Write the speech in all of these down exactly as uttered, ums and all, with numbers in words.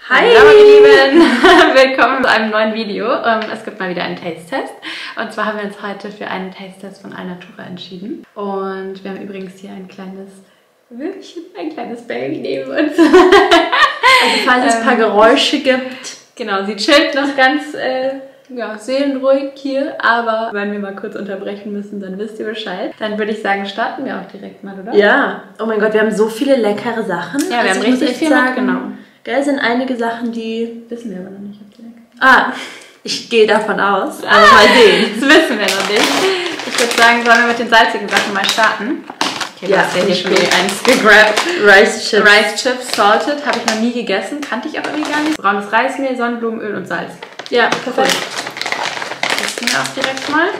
Hi! Hallo ihr Lieben! Willkommen zu einem neuen Video. Es gibt mal wieder einen Taste-Test. Und zwar haben wir uns heute für einen Taste-Test von Alnatura entschieden. Und wir haben übrigens hier ein kleines Würmchen, ein kleines Baby neben uns. Also falls es ein paar Geräusche gibt. Genau, sie chillt noch ganz äh, ja, seelenruhig hier. Aber wenn wir mal kurz unterbrechen müssen, dann wisst ihr Bescheid. Dann würde ich sagen, starten wir auch direkt mal, oder? Ja. Oh mein Gott, wir haben so viele leckere Sachen. Ja, wir also haben richtig viel sagen, mitgenommen. Gell, sind einige Sachen, die... Wissen wir aber noch nicht, ob die lecker sind. Ah, ich gehe davon aus. Ah, Aber mal sehen. Das wissen wir noch nicht. Ich würde sagen, sollen wir mit den salzigen Sachen mal starten. Okay, Ja, du hast ja hier ich schon will. wieder eins gegrabt. Rice Chips. Rice Chips, salted, habe ich noch nie gegessen. Kannte ich auch irgendwie gar nicht. Braunes Reismehl, Sonnenblumenöl und Salz. Ja, Cool. perfekt. Testen wir auch direkt mal.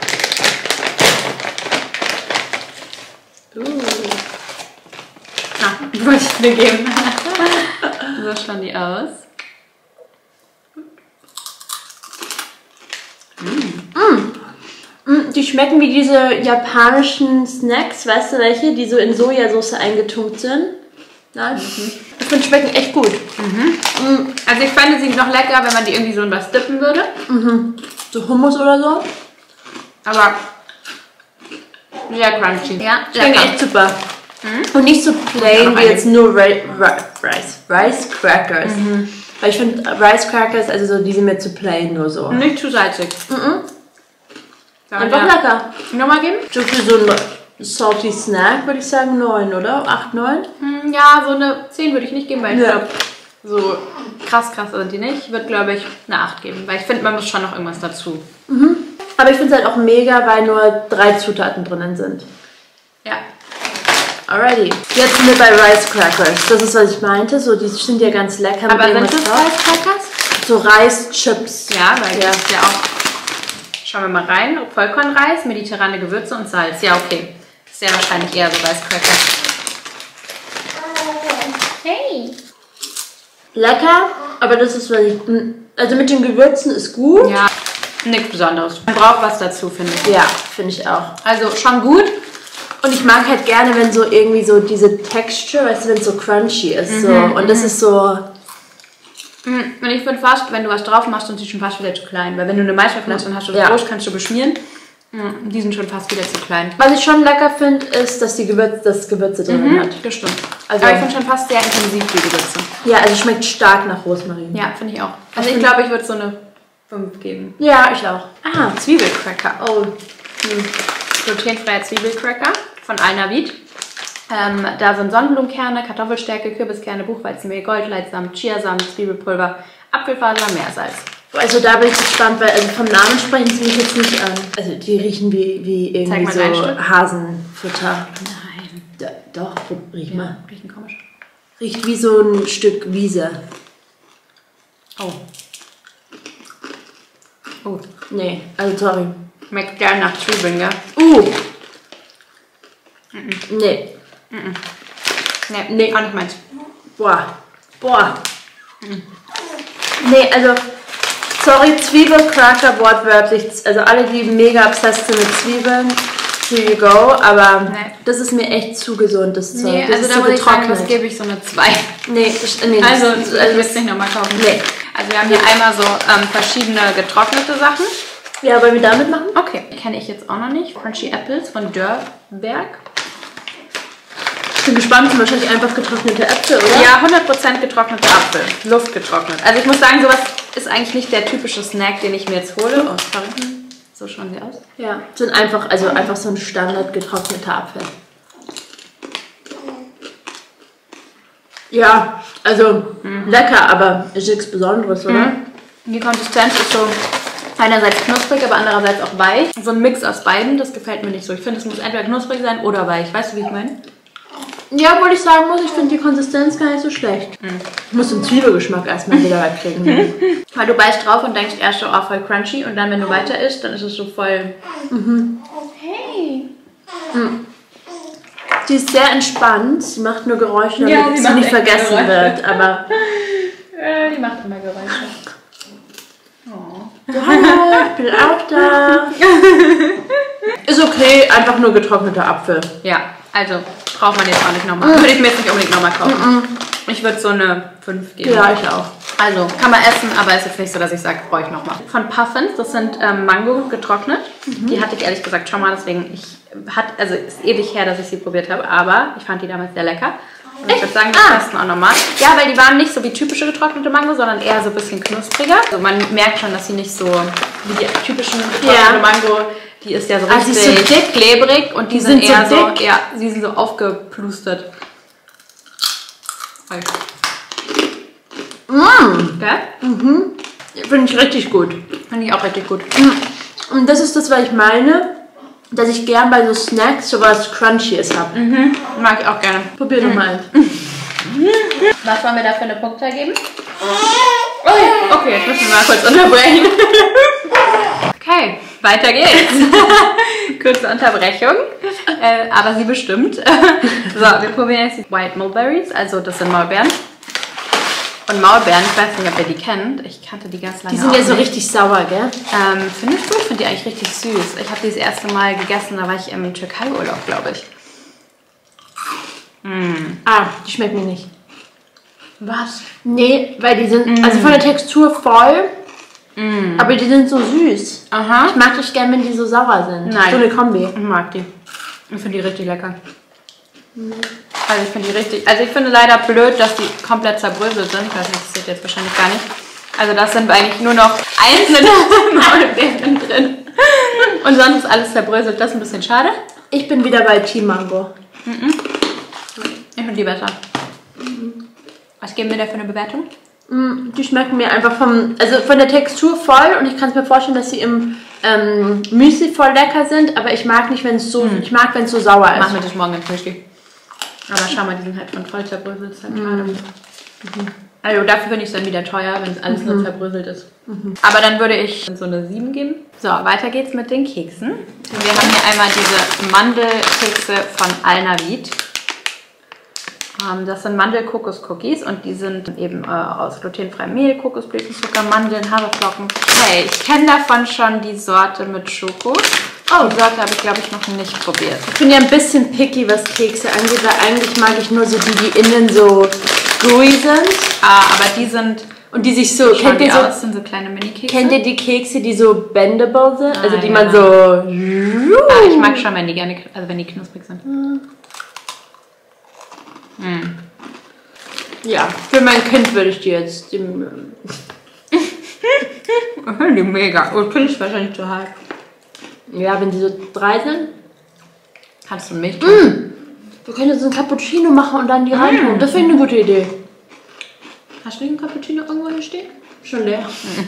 Uh. Ah, wollte ich dir geben. So schauen die aus. Mm, die schmecken wie diese japanischen Snacks, weißt du welche, die so in Sojasauce eingetunkt sind. Nein? Mhm. Ich finde, schmecken echt gut. Mhm. Mm. Also ich fände sie noch lecker, wenn man die irgendwie so in was dippen würde. Mhm. So Hummus oder so. Aber sehr crunchy. Ja, Schmecken lecker. echt super. Mhm. Und nicht so plain wie eine. jetzt nur Ri Ri Rice. Rice Crackers. Mhm. Weil ich finde Rice Crackers, also so, die sind mir zu plain nur so. Nicht zu salzig. Mhm. Sollen Einfach wir lecker. nochmal geben? So für so einen salty Snack würde ich sagen neun, oder? acht, neun? Hm, ja, so eine zehn würde ich nicht geben, weil ich Ja. glaube, so krass krass sind die nicht. Ich würde, glaube ich, eine acht geben, weil ich finde, man muss schon noch irgendwas dazu. Mhm. Aber ich finde es halt auch mega, weil nur drei Zutaten drinnen sind. Ja. Alrighty. Jetzt sind wir bei Rice Crackers. Das ist, was ich meinte. So, die sind ja ganz lecker. mit Aber sind irgendwas das drauf. Rice Crackers? So Reischips. Ja, weil Ja. das ist ja auch... Schauen wir mal rein. Vollkornreis, mediterrane Gewürze und Salz. Ja, okay. Ist ja wahrscheinlich eher so Rice Crackers. Hey! Lecker, aber das ist, was ich... Also mit den Gewürzen ist gut. Ja, nichts Besonderes. Man braucht was dazu, finde ich. Ja, finde ich auch. Also schon gut. Und ich mag halt gerne, wenn so irgendwie so diese Texture, weißt du, wenn es so crunchy ist. So. Mhm, Und das ist so... Mhm. Und ich finde fast, wenn du was drauf machst, sind die schon fast wieder zu klein. Weil wenn du eine Maiswafel hast, dann hast du das Ja. Brot, kannst du beschmieren. Mhm. Die sind schon fast wieder zu klein. Was ich schon lecker finde, ist, dass die Gewürze, das Gewürze drin Mhm. hat. Das stimmt. Also- Aber ich finde schon fast sehr intensiv, die Gewürze. Ja, also schmeckt stark nach Rosmarin. Ja, finde ich auch. Also Ich ich find- glaube, ich würde so eine fünf geben. Ja, ich auch. Ah, Zwiebelcracker. Oh. Hm. Glutenfreier Zwiebelcracker von Alnavit. Ähm, da sind Sonnenblumenkerne, Kartoffelstärke, Kürbiskerne, Buchweizenmehl, Goldleitsamen, Chiasamen, Zwiebelpulver, Apfelfaser, Meersalz. Also da bin ich gespannt, weil also vom Namen sprechen sie mich jetzt nicht an. Also die riechen wie, wie Zeig irgendwie mal so dein Stück. Hasenfutter. Nein. Da, doch, riech mal. Riechen komisch. Riecht wie so ein Stück Wiese. Oh. Oh. Nee, also sorry. Schmeckt gern nach Zwiebeln, ja? Uh. Nee. Nee, Nee. auch nicht meins. Boah. Boah. Nee, also sorry, Zwiebelcracker wortwörtlich. Also alle, die mega obsessed sind mit Zwiebeln, here you go. Aber Nee. das ist mir echt zu gesund, das Zeug. Nee, das also ist da zu muss ich sagen, getrocknet. das gebe ich so eine zwei. Nee, das, nee, Also, das, ich würde es nicht nochmal kaufen. Nee. Also wir haben hier einmal so ähm, verschiedene getrocknete Sachen. Ja, wollen wir damit machen? Okay. Kenne ich jetzt auch noch nicht. Crunchy Apples von Dörrberg. Ich bin gespannt, das sind wahrscheinlich einfach getrocknete Äpfel, oder? Ja, hundert Prozent getrockneter Apfel. Luftgetrocknet. Also ich muss sagen, sowas ist eigentlich nicht der typische Snack, den ich mir jetzt hole. Oh, sorry. So schauen sie aus. Ja. Sind einfach, also einfach so ein Standard getrockneter Apfel. Ja, also lecker, aber ist nichts Besonderes, oder? Die Konsistenz ist so einerseits knusprig, aber andererseits auch weich. So ein Mix aus beiden, das gefällt mir nicht so. Ich finde, es muss entweder knusprig sein oder weich. Weißt du, wie ich meine? Ja, obwohl ich sagen muss, ich finde die Konsistenz gar nicht so schlecht. Ich muss den Zwiebelgeschmack erstmal wieder wegkriegen. Weil du beißt drauf und denkst erst so, oh, voll crunchy. Und dann, wenn du weiter isst, dann ist es so voll... Mhm. Hey! Die ist sehr entspannt. Sie macht nur Geräusche, damit Ja, sie sie macht nicht echt vergessen Geräusche. wird. Aber Äh, die macht immer Geräusche. Oh. hallo, ich bin auch da. Ist okay, einfach nur getrockneter Apfel. Ja, Also braucht man jetzt auch nicht nochmal. Würde ich mir jetzt nicht unbedingt nochmal kaufen. Mm. Ich würde so eine fünf geben. Ja, ich auch. Also kann man essen, aber ist jetzt nicht so, dass ich sage, brauche ich nochmal. Von Puffins, das sind ähm, Mango getrocknet. Mhm. Die hatte ich ehrlich gesagt schon mal, deswegen ich hat, also ist ewig her, dass ich sie probiert habe, aber ich fand die damals sehr lecker. Und ich würde sagen, wir testen auch nochmal. Ja, weil die waren nicht so wie typische getrocknete Mango, sondern eher so ein bisschen knuspriger. Also man merkt schon, dass sie nicht so wie die typischen getrocknete ja. Mango, die ist ja so richtig also so dick, klebrig und die, die sind, sind eher so, so, ja, sie sind so aufgeplustert. Mmh. Ja? Mhm. Finde ich richtig gut. Finde ich auch richtig gut. Und das ist das, was ich meine, dass ich gern bei so Snacks sowas Crunchies habe. Mhm. Mag ich auch gerne. Probier mhm. doch mal. Was wollen wir da für eine Punktzahl geben? Oh, okay, jetzt müssen wir mal kurz unterbrechen. Okay, weiter geht's. Kurze Unterbrechung, äh, aber sie bestimmt. So, wir probieren jetzt die White Mulberries, also das sind Maulbeeren. Und Maulbeeren, ich weiß nicht, ob ihr die kennt. Ich kannte die ganz lange. Die sind ja so nicht. richtig sauer, gell? Ähm, findest du? Ich finde die eigentlich richtig süß. Ich habe die das erste Mal gegessen, da war ich im Türkei-Urlaub, glaube ich. Mm. Ah, die schmecken mir nicht. Was? Nee, weil die sind, mm. also von der Textur voll, mm. aber die sind so süß. Aha. Ich mag das gerne, wenn die so sauer sind. Nein. So eine Kombi. Ich mag die. Ich finde die richtig lecker. Mm. Also ich finde die richtig, also ich finde leider blöd, dass die komplett zerbröselt sind. Ich weiß nicht, das seht ihr jetzt wahrscheinlich gar nicht. Also das sind eigentlich nur noch einzelne Maulbeeren drin. Und sonst ist alles zerbröselt. Das ist ein bisschen schade. Ich bin wieder bei Team Mango. Mhm. Ich finde die besser. Mhm. Was geben wir da für eine Bewertung? Mhm, die schmecken mir einfach vom, also von der Textur voll und ich kann es mir vorstellen, dass sie im ähm, Müsli voll lecker sind, aber ich mag nicht, wenn es so, mhm. ich mag, wenn es so sauer ist. Machen wir das morgen im Frühstück. Aber schau mal, die sind halt von voll zerbröselt. Halt mhm. mhm. Also dafür finde ich es dann wieder teuer, wenn es alles mhm. nur zerbröselt ist. Mhm. Aber dann würde ich so eine sieben geben. So, weiter geht's mit den Keksen. Wir haben hier einmal diese Mandelkekse von Alnavit. Ähm, das sind Mandel-Kokos-Cookies und die sind eben äh, aus glutenfreiem Mehl, Kokosblütenzucker, Mandeln, Haferflocken. Hey, ich kenne davon schon die Sorte mit Schoko. Oh, die Sorte habe ich, glaube ich, noch nicht probiert. Ich bin ja ein bisschen picky, was Kekse angeht, weil eigentlich mag ich nur so die, die innen so gooey sind. Ah, aber die sind... Und die sich so... Kennt ihr so, aus, sind so kleine Mini-Kekse? Kennt ihr die Kekse, die so bendable sind? Ah, also die ja. man so... Ah, ich mag schon, wenn die gerne... Also wenn die knusprig sind. Hm. Hm. Ja, für mein Kind würde ich die jetzt... Die, ich finde die mega. Oh, finde ich wahrscheinlich zu hart. Ja, wenn die so drei sind. Kannst du Milch? Mm. Wir können jetzt einen Cappuccino machen und dann die mm. rein tun. Das wäre eine gute Idee. Hast du nicht einen Cappuccino irgendwo hier stehen? Schon leer.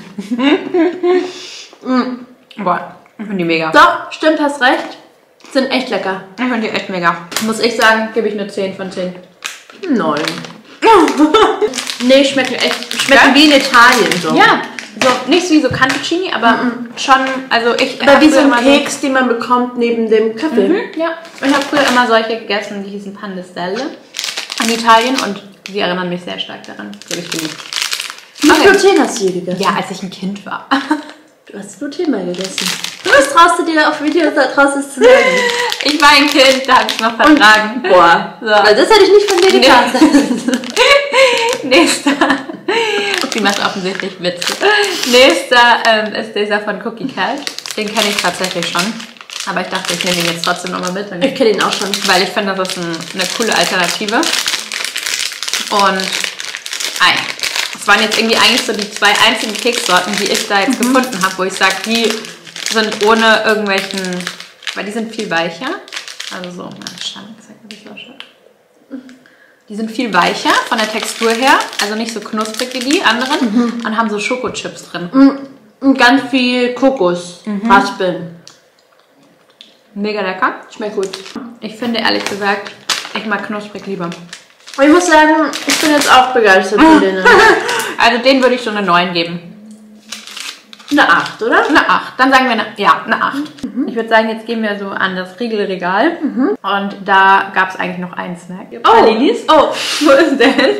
mm. Boah, ich finde die mega. Doch, stimmt, hast recht. Sind echt lecker. Ich finde die echt mega. Muss ich sagen, gebe ich eine zehn von zehn. neun. Nee, schmecken echt. Schmecken ja? wie in Italien so. Ja. So, nicht wie so Cantuccini, aber mm -mm. schon, also ich... Aber wie so ein Keks, so den man bekommt neben dem Kaffee. Mhm, ja, ich habe früher immer solche gegessen, die hießen Pan de Stelle in Italien und die erinnern mich sehr stark daran. Die habe ich geliebt. Wie viel Gluten hast du hier gegessen? Ja, als ich ein Kind war. Du hast Gluten mal gegessen. Was traust du dir auf Videos, da traust du es zu sagen? Ich war ein Kind, da habe ich es noch vertragen. Und, boah, so. Also das hätte ich nicht von dir getan. Nächster. Sie macht offensichtlich Witze. Nächster ähm, ist dieser von Cookie Cat. Den kenne ich tatsächlich schon. Aber ich dachte, ich nehme ihn jetzt trotzdem nochmal mit. Ich kenne ihn auch schon. Weil ich finde, das ist ein, eine coole Alternative. Und ei, das waren jetzt irgendwie eigentlich so die zwei einzigen Kekssorten, die ich da jetzt mhm. gefunden habe, wo ich sage, die sind ohne irgendwelchen, weil die sind viel weicher. Also so, meine Stange zeigt mir das auch schon. Die sind viel weicher von der Textur her, also nicht so knusprig wie die anderen mhm. und haben so Schokochips drin. Und ganz viel Kokos, mhm. Raspeln. Mega lecker. Schmeckt gut. Ich finde ehrlich gesagt, ich mag knusprig lieber. Ich muss sagen, ich bin jetzt auch begeistert von denen. Also den würde ich so eine neun geben. Eine acht, oder? Eine acht. Dann sagen wir eine, ja, eine acht. Mhm. Ich würde sagen, jetzt gehen wir so an das Riegelregal. Mhm. Und da gab es eigentlich noch einen Snack. Oh, Lilis. Oh, wo ist der denn?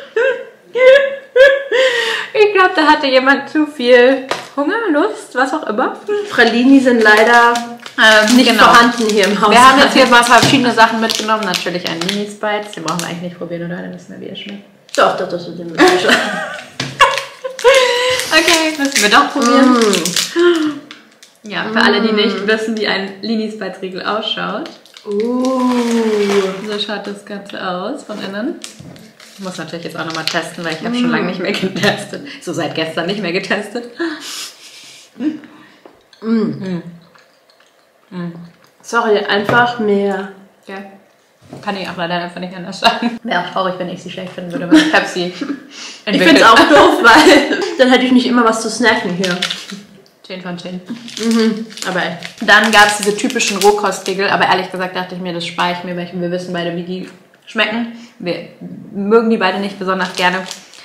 Ich glaube, da hatte jemand zu viel Hunger, Lust, was auch immer. Pralini sind leider Ähm, nicht genau. vorhanden hier im Haus. Wir haben jetzt hier mal verschiedene Sachen mitgenommen. Natürlich ein Mini-Spites. Den brauchen wir eigentlich nicht probieren, oder? Dann wissen wir, wie er schmeckt. Doch, doch, das ist den schon. Okay, müssen wir doch probieren. Mm. Ja, für mm. alle, die nicht wissen, wie ein Lini-Spites-Riegel ausschaut. Uh. So schaut das Ganze aus von innen. Ich muss natürlich jetzt auch nochmal testen, weil ich habe mm. schon lange nicht mehr getestet. So seit gestern nicht mehr getestet. Mm. Mm. Mm. Sorry, einfach mehr. Ja. Kann ich auch leider einfach nicht anders sagen. Wäre auch traurig, wenn ich sie schlecht finden würde, wenn Pepsi entwickelt. Ich finde es auch doof, weil dann hätte ich nicht immer was zu snacken hier. zehn von zehn. Mhm. Aber echt. Dann gab es diese typischen Rohkostriegel, aber ehrlich gesagt dachte ich mir, das spare ich mir, weil wir wissen beide, wie die schmecken. Wir mögen die beide nicht besonders gerne.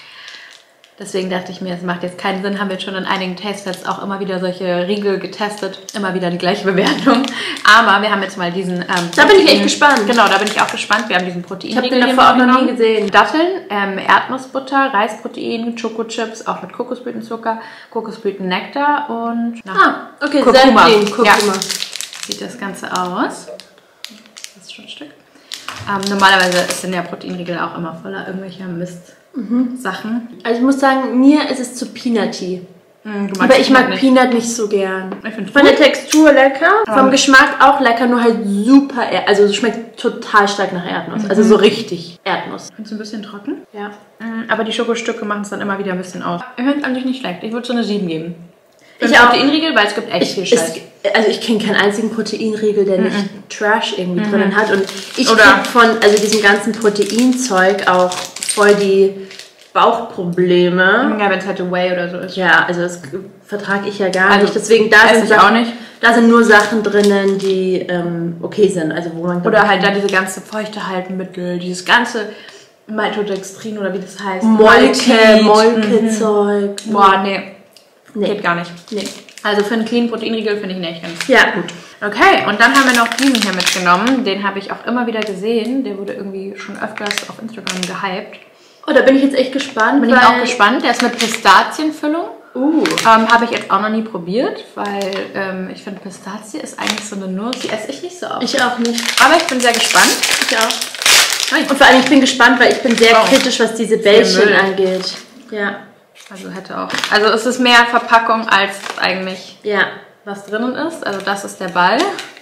Deswegen dachte ich mir, es macht jetzt keinen Sinn. Haben wir jetzt schon in einigen Taste-Tests auch immer wieder solche Riegel getestet. Immer wieder die gleiche Bewertung. Aber wir haben jetzt mal diesen... Ähm, da bin ich echt gespannt. Genau, da bin ich auch gespannt. Wir haben diesen Proteinriegel. Ich habe den davor auch noch nie gesehen. Datteln, ähm, Erdnussbutter, Reisprotein, Schokochips, auch mit Kokosblütenzucker, Kokosblütennektar und... Na, ah, okay, Kurkuma. Sehr Kurkuma. Ja. Sieht das Ganze aus. Das ist schon ein Stück. Ähm, normalerweise sind ja Proteinriegel auch immer voller irgendwelcher Mist. Mhm. Sachen. Also ich muss sagen, mir ist es zu peanutty. Mm, aber ich mag nicht. Peanut nicht so gern. Ich find's Von gut. der Textur lecker, um. vom Geschmack auch lecker, nur halt super, er also es schmeckt total stark nach Erdnuss. Mhm. Also so richtig Erdnuss. Findest du ein bisschen trocken? Ja. Mm, aber die Schokostücke machen es dann immer wieder ein bisschen aus. Ich finde es eigentlich nicht schlecht. Ich würde so eine sieben geben. Für ich auch. Proteinriegel, weil es gibt echt ich, viel Scheiß. Es, also ich kenne keinen einzigen Proteinriegel, der nicht mm-mm. Trash irgendwie mm-hmm. drin hat. Und ich Oder krieg von also diesem ganzen Proteinzeug auch voll die Bauchprobleme. Ja, wenn es halt Whey oder so ist. Ja, also das vertrage ich ja gar also, nicht. Deswegen da sind, ich Sachen, auch nicht. da sind nur Sachen drinnen, die ähm, okay sind. Also wo man oder halt da diese ganze Feuchtehaltenmittel, dieses ganze Maltodextrin oder wie das heißt. Molke, Molke-Zeug. Mhm. Boah, nee. nee. Geht gar nicht. Nee. Also für einen clean Proteinriegel finde ich nicht ganz. Ja, gut. Okay, und dann haben wir noch diesen hier mitgenommen. Den habe ich auch immer wieder gesehen. Der wurde irgendwie schon öfters auf Instagram gehypt. Oh, da bin ich jetzt echt gespannt. Bin ich auch gespannt. Der ist mit Pistazienfüllung. Uh. Ähm, habe ich jetzt auch noch nie probiert, weil ähm, ich finde, Pistazie ist eigentlich so eine Nuss. Die esse ich nicht so oft. Ich auch nicht. Aber ich bin sehr gespannt. Ich auch. Und vor allem, ich bin gespannt, weil ich bin sehr oh. kritisch, was diese Bällchen angeht. Ja. Also hätte auch. Also es ist mehr Verpackung als eigentlich ja. was drinnen ist. Also das ist der Ball.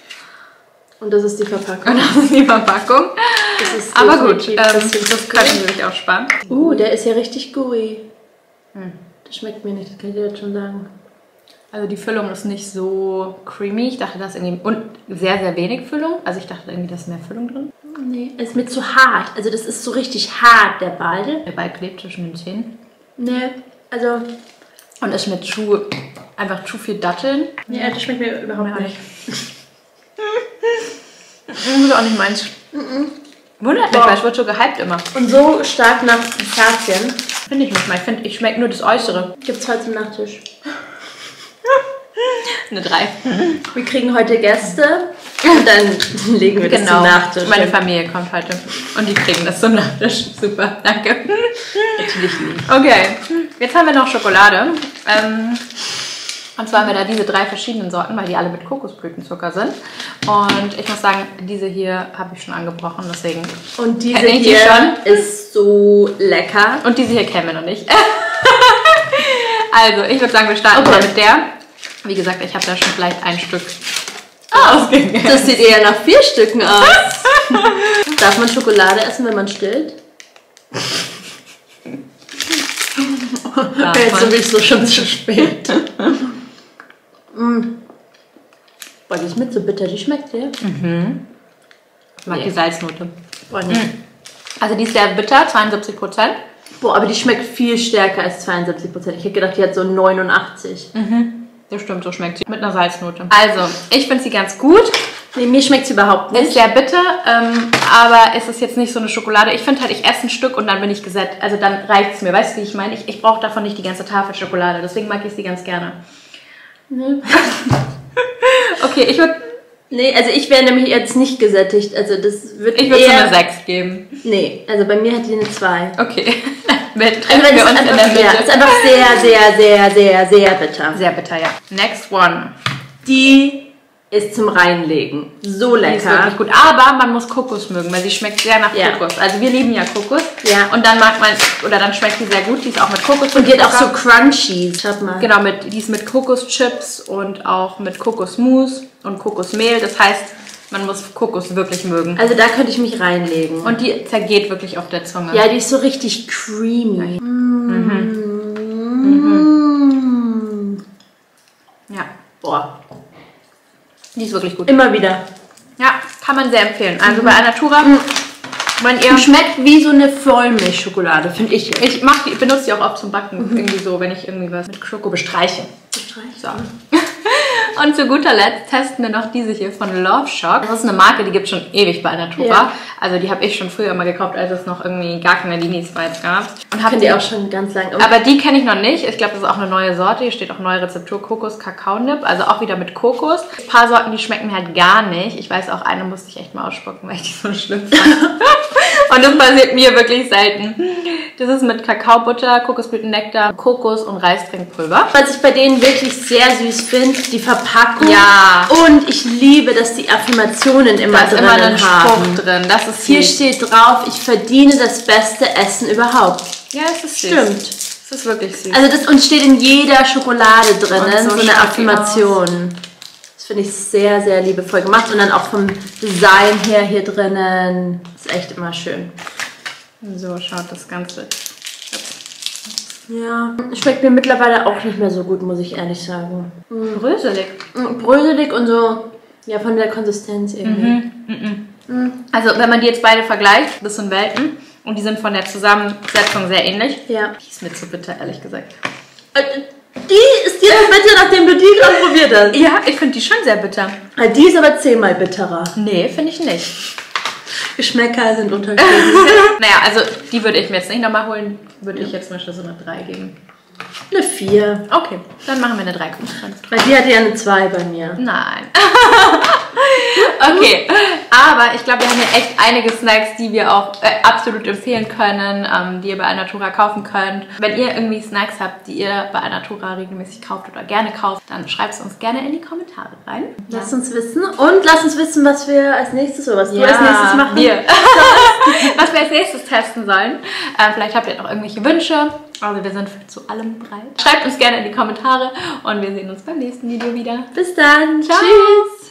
Und das ist die Verpackung. Und das ist die Verpackung. Das ist aber gut, ähm, das könnte natürlich auch spannend. Uh, der ist ja richtig gooey. Hm. Das schmeckt mir nicht, das kann ich dir jetzt schon sagen. Also die Füllung ist nicht so creamy. Ich dachte, da ist irgendwie... Und sehr, sehr wenig Füllung. Also ich dachte irgendwie, da ist mehr Füllung drin. Nee, es ist mir zu hart. Also das ist so richtig hart, der Ball. Der Ball klebt zwischen den Zähnen. Nee, also... Und es schmeckt zu... Einfach zu viel Datteln. Ja, das schmeckt mir überhaupt ja, nicht. Das ist auch nicht meins. Mm-mm. Wundert mich, weil es wird so gehypt immer. Und so stark nach Pistazien. Finde ich nicht mal. Ich finde, ich schmecke nur das Äußere. Gibt's heute zum Nachtisch. Eine drei. Wir kriegen heute Gäste und dann legen wir das genau. zum Nachtisch. Meine Familie kommt heute und die kriegen das zum Nachtisch. Super, danke. Natürlich nicht. Okay, jetzt haben wir noch Schokolade. Ähm, Und zwar haben wir da diese drei verschiedenen Sorten, weil die alle mit Kokosblütenzucker sind. Und ich muss sagen, diese hier habe ich schon angebrochen, deswegen. Und diese hier die schon. Ist so lecker. Und diese hier kennen wir noch nicht. Also, ich würde sagen, wir starten okay. mal mit der. Wie gesagt, ich habe da schon vielleicht ein Stück oh, ausgegessen. Das sieht eher nach vier Stücken aus. Darf man Schokolade essen, wenn man stillt? Jetzt ist sowieso schon zu spät. Mm. Boah, die ist mit so bitter, die schmeckt dir. Mhm. Ich mag nee. die Salznote. Boah, nee. Mhm. Also die ist sehr bitter, zweiundsiebzig Prozent. Boah, aber die schmeckt viel stärker als zweiundsiebzig Prozent. Ich hätte gedacht, die hat so neunundachtzig. Mhm. Das stimmt, so schmeckt sie. Mit einer Salznote. Also, ich finde sie ganz gut. Nee, mir schmeckt sie überhaupt nicht. Ist sehr bitter, ähm, aber es ist jetzt nicht so eine Schokolade. Ich finde halt, ich esse ein Stück und dann bin ich gesättigt. Also dann reicht es mir. Weißt du, wie ich meine? Ich, ich brauche davon nicht die ganze Tafel Schokolade. Deswegen mag ich sie ganz gerne. Nee. Okay, ich würde... Nee, also ich wäre nämlich jetzt nicht gesättigt. Also das wird Ich würde so eine sechs geben. Nee, also bei mir hat die eine zwei. Okay. Wir also treffen wir uns in der Mitte. Ja, ist einfach sehr, sehr, sehr, sehr, sehr bitter. Sehr bitter, ja. Next one. Die ist zum Reinlegen. So Die ist lecker. wirklich gut. Aber man muss Kokos mögen, weil sie schmeckt sehr nach Ja. Kokos. Also wir lieben ja Kokos. Ja. Und dann mag man, oder dann schmeckt die sehr gut. Die ist auch mit Kokos. Und die hat auch so Crunchies. Schaut mal. Genau, mit, die ist mit Kokoschips und auch mit Kokosmus und Kokosmehl. Das heißt, man muss Kokos wirklich mögen. Also da könnte ich mich reinlegen. Und die zergeht wirklich auf der Zunge. Ja, die ist so richtig creamy. Mhm. Mm. Ja, Boah. die ist wirklich gut. Immer wieder. Ja, kann man sehr empfehlen. Also bei Alnatura, wenn ihr... Die schmeckt wie so eine Vollmilchschokolade, finde ich jetzt. Ich, mach die, ich benutze die auch oft zum Backen. Irgendwie so, wenn ich irgendwie was mit Schoko bestreiche. So. Und zu guter Letzt testen wir noch diese hier von Love Shock. Das ist eine Marke, die gibt es schon ewig bei Alnatura. Ja. Also die habe ich schon früher immer gekauft, als es noch irgendwie gar keine Linis-Bites gab. Und habe die auch schon ganz lange. Aber die kenne ich noch nicht. Ich glaube, das ist auch eine neue Sorte. Hier steht auch neue Rezeptur Kokos Kakao-Nip. Also auch wieder mit Kokos. Ein paar Sorten, die schmecken mir halt gar nicht. Ich weiß auch, eine musste ich echt mal ausspucken, weil ich die so schlimm fand. Und das passiert mir wirklich selten. Das ist mit Kakaobutter, Kokosblütennektar, Kokos und Reistrinkpulver. Was ich bei denen wirklich sehr süß finde, die Verpackung. Ja. Und ich liebe, dass die Affirmationen immer Da ist drin immer ein haben. Spruch drin. Das ist Hier süß. steht drauf, ich verdiene das beste Essen überhaupt. Ja, es ist süß. Stimmt. Es ist wirklich süß. Also das und steht in jeder Schokolade drinnen, Und so, so eine schaut die Affirmation. Das finde ich sehr, sehr liebevoll gemacht. Und dann auch vom Design her hier drinnen. Ist echt immer schön. So schaut das Ganze. Ja, schmeckt mir mittlerweile auch nicht mehr so gut, muss ich ehrlich sagen. Bröselig. Bröselig und so, ja, von der Konsistenz irgendwie. Mhm. Mhm. Also wenn man die jetzt beide vergleicht, das sind Welten. Und die sind von der Zusammensetzung sehr ähnlich. Ja. Die ist mir zu bitter, ehrlich gesagt. Äh, Die ist dir zu bitter, nachdem du die gerade probiert hast. Ja, ich finde die schon sehr bitter. Die ist aber zehnmal bitterer. Nee, finde ich nicht. Geschmäcker sind unterschiedlich. Naja, also die würde ich mir jetzt nicht nochmal holen. Würde ich jetzt zum Beispiel so eine drei geben. Eine vier. Okay, dann machen wir eine drei Komma fünf. Weil die hatte ja eine zwei bei mir. Nein. Okay, aber ich glaube, wir haben hier echt einige Snacks, die wir auch äh, absolut empfehlen können, ähm, die ihr bei Alnatura kaufen könnt. Wenn ihr irgendwie Snacks habt, die ihr bei Alnatura regelmäßig kauft oder gerne kauft, dann schreibt es uns gerne in die Kommentare rein. Lasst uns wissen und lasst uns wissen, was wir als nächstes oder was Ja, du als nächstes machen. Wir. Was wir als nächstes testen sollen. Äh, vielleicht habt ihr noch irgendwelche Wünsche. Also wir sind zu allem bereit. Schreibt uns gerne in die Kommentare und wir sehen uns beim nächsten Video wieder. Bis dann. Ciao. Tschüss.